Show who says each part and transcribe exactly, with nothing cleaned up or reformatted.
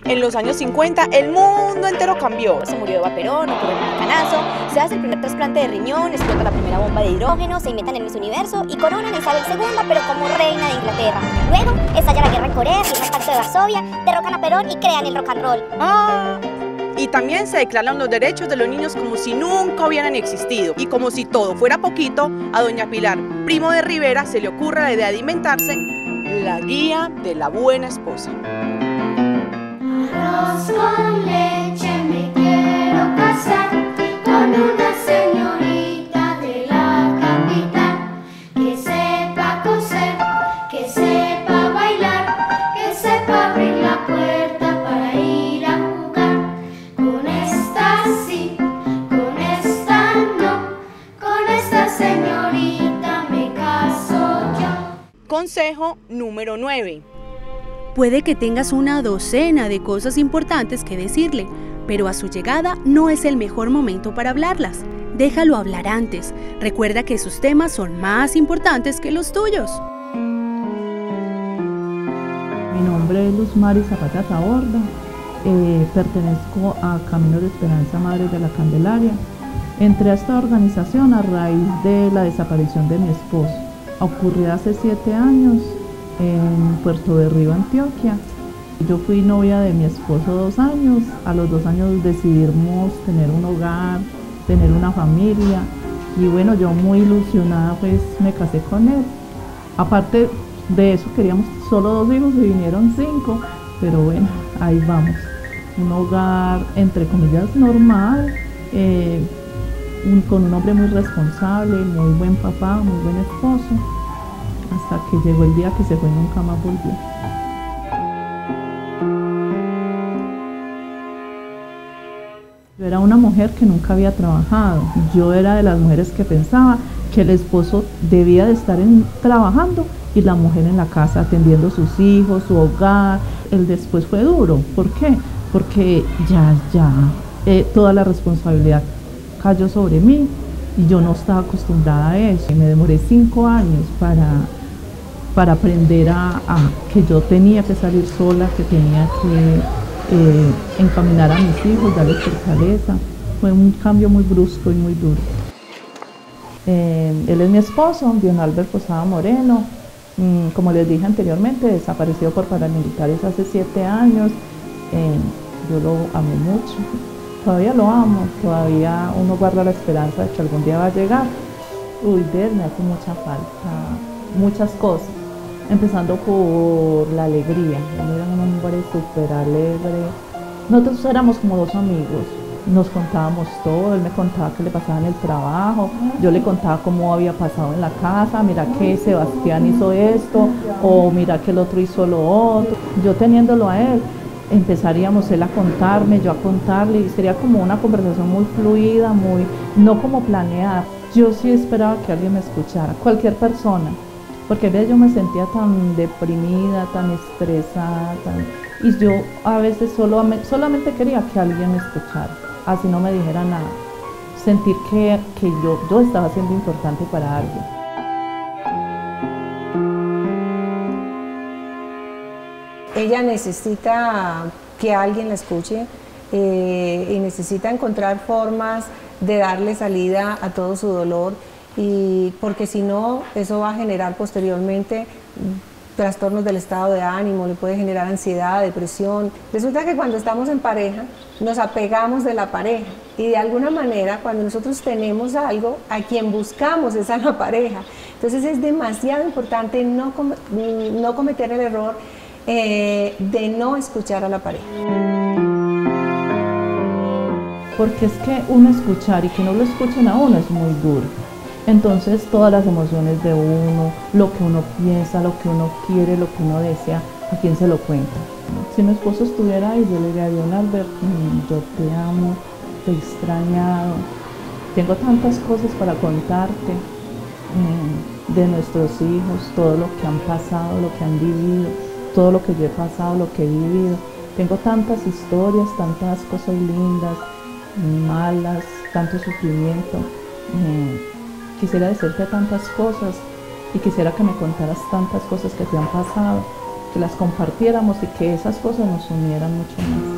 Speaker 1: En los años cincuenta, el mundo entero cambió.
Speaker 2: Se murió Eva Perón, ocurrió el maracanazo, se hace el primer trasplante de riñón, explota la primera bomba de hidrógeno, se inventan el Miss Universo y coronan a Isabel segunda, pero como reina de Inglaterra. Luego, estalla la guerra en Corea, firman el Pacto de Varsovia, derrocan a Perón y crean el rock and roll.
Speaker 1: Ah, y también se declaran los derechos de los niños como si nunca hubieran existido. Y como si todo fuera poquito, a doña Pilar Primo de Rivera se le ocurre la idea de inventarse la guía de la buena esposa.
Speaker 3: Arroz con leche, me quiero casar con una señorita de la capital, que sepa coser, que sepa bailar, que sepa abrir la puerta para ir a jugar. Con esta sí, con esta no, con esta señorita me caso yo.
Speaker 1: Consejo número nueve.
Speaker 4: Puede que tengas una docena de cosas importantes que decirle, pero a su llegada no es el mejor momento para hablarlas. Déjalo hablar antes. Recuerda que sus temas son más importantes que los tuyos.
Speaker 5: Mi nombre es Luz Mari Zapata Taborda, eh, pertenezco a Camino de Esperanza Madres de la Candelaria. Entré a esta organización a raíz de la desaparición de mi esposo. Ocurrió hace siete años. En Puerto de Río, Antioquia. Yo fui novia de mi esposo dos años, a los dos años decidimos tener un hogar, tener una familia y bueno, yo muy ilusionada pues me casé con él. Aparte de eso queríamos solo dos hijos y vinieron cinco, pero bueno, ahí vamos. Un hogar entre comillas normal, eh, un, con un hombre muy responsable, muy buen papá, muy buen esposo. Hasta que llegó el día que se fue y nunca más volvió. Yo era una mujer que nunca había trabajado. Yo era de las mujeres que pensaba que el esposo debía de estar en, trabajando y la mujer en la casa atendiendo a sus hijos, su hogar. El después fue duro. ¿Por qué? Porque ya, ya, eh, toda la responsabilidad cayó sobre mí y yo no estaba acostumbrada a eso. Y me demoré cinco años para... para aprender a, a que yo tenía que salir sola, que tenía que eh, encaminar a mis hijos, darles fortaleza. Fue un cambio muy brusco y muy duro. Eh, él es mi esposo, Dion Albert Posada Moreno. Mm, como les dije anteriormente, desapareció por paramilitares hace siete años. Eh, yo lo amé mucho, todavía lo amo, todavía uno guarda la esperanza de que algún día va a llegar. Uy, de él me hace mucha falta, muchas cosas. Empezando por la alegría. Él era un hombre súper alegre. Nosotros éramos como dos amigos. Nos contábamos todo. Él me contaba qué le pasaba en el trabajo. Yo le contaba cómo había pasado en la casa. Mira que Sebastián hizo esto. O mira que el otro hizo lo otro. Yo teniéndolo a él, empezaríamos él a contarme, yo a contarle. Y sería como una conversación muy fluida, muy, no como planeada. Yo sí esperaba que alguien me escuchara. Cualquier persona. Porque a veces yo me sentía tan deprimida, tan estresada, tan... y yo a veces solo, solamente quería que alguien me escuchara, así no me dijera nada, sentir que, que yo, yo estaba siendo importante para alguien.
Speaker 6: Ella necesita que alguien la escuche eh, y necesita encontrar formas de darle salida a todo su dolor. Y porque si no, eso va a generar posteriormente trastornos del estado de ánimo, le puede generar ansiedad, depresión. Resulta que cuando estamos en pareja, nos apegamos de la pareja y de alguna manera cuando nosotros tenemos algo, a quien buscamos es a la pareja. Entonces es demasiado importante no, com no cometer el error eh, de no escuchar a la pareja.
Speaker 5: Porque es que uno escuchar y que no lo escuchen a uno es muy duro. Entonces todas las emociones de uno, lo que uno piensa, lo que uno quiere, lo que uno desea, ¿a quién se lo cuenta? Si mi esposo estuviera ahí, yo le diría a Dion Albert, yo te amo, te he extrañado, tengo tantas cosas para contarte eh, de nuestros hijos, todo lo que han pasado, lo que han vivido, todo lo que yo he pasado, lo que he vivido. Tengo tantas historias, tantas cosas lindas, malas, tanto sufrimiento. Eh, Quisiera decirte tantas cosas y quisiera que me contaras tantas cosas que te han pasado, que las compartiéramos y que esas cosas nos unieran mucho más.